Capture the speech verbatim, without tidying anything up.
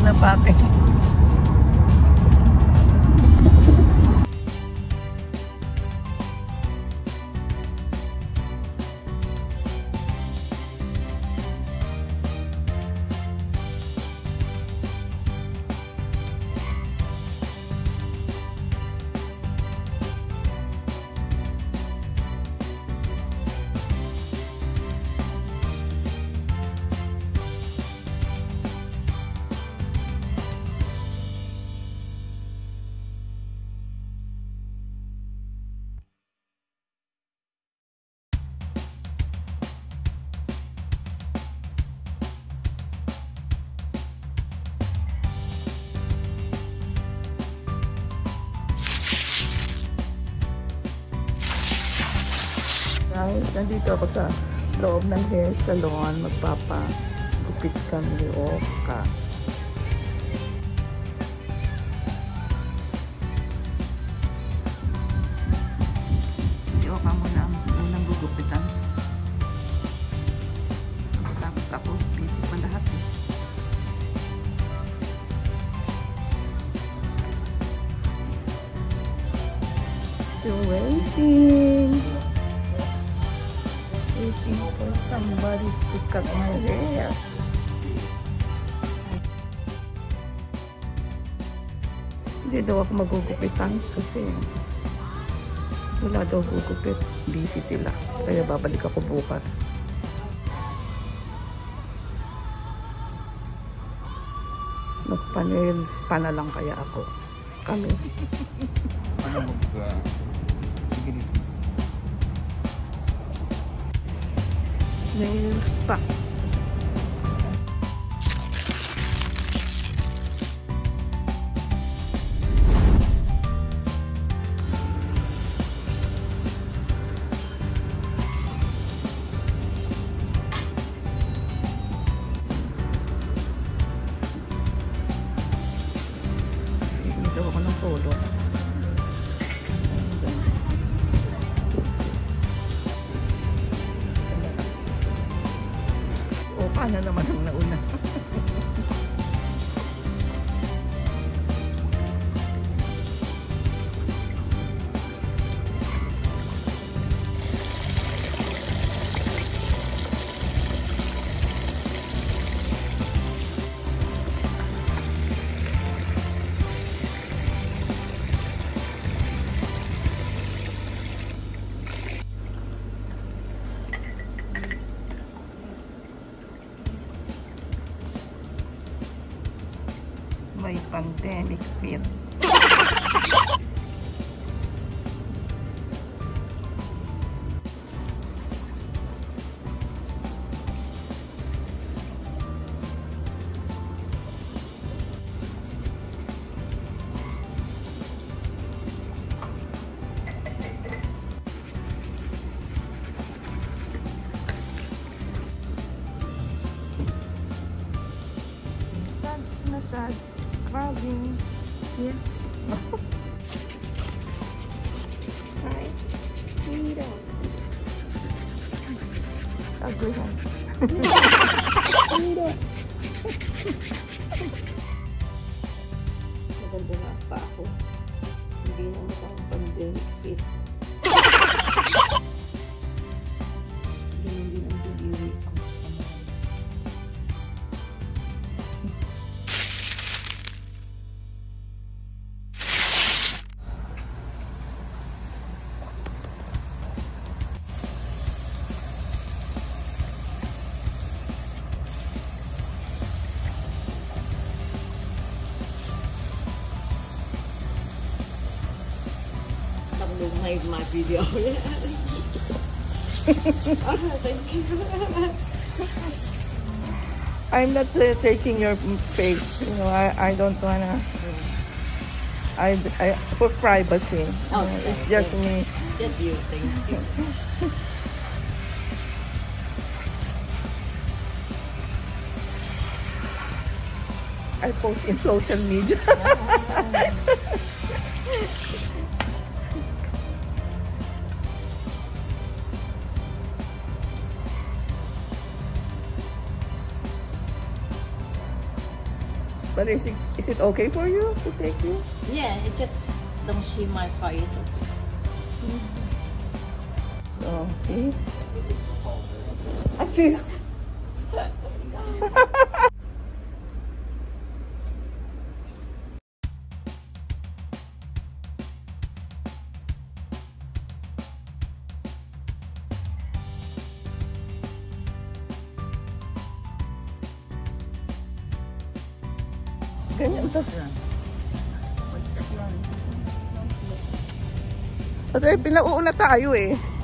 na pati. Guys, nandito ako sa loob ng hair salon. Magpapagupit kami ni Oka. Si Oka muna ang unang gugupitan. Tapos ako, busy pa lahat eh. Still waiting. Waiting for somebody to cut my hair. Hindi daw ako magugupitan kasi wala daw gugupit. Busy sila. Kaya babalik ako bukas. Magpa-nails pa na lang kaya ako. Kami. Ano mag- Nails pa. Dito ako ng polo. Paano naman ang nauna? May pandemic fit. Massage, massage. Scrubbing. Yeah. Hi. Mira. Ugly one. Mira. Maganda nga pa ako. Hindi na mukhang pandemic fit. Ganyan din ang delivery ko. Made my video. Thank you. I'm not uh, taking your face. You know, I I don't wanna. I I for privacy. Oh, you know, it's just me. Just you. Thank you. I post in social media. But is it, is it okay for you to take you? Yeah, it just don't see my fire. It's okay. So, see? I feel... Ganyan to. At eh, pinauuna tayo eh.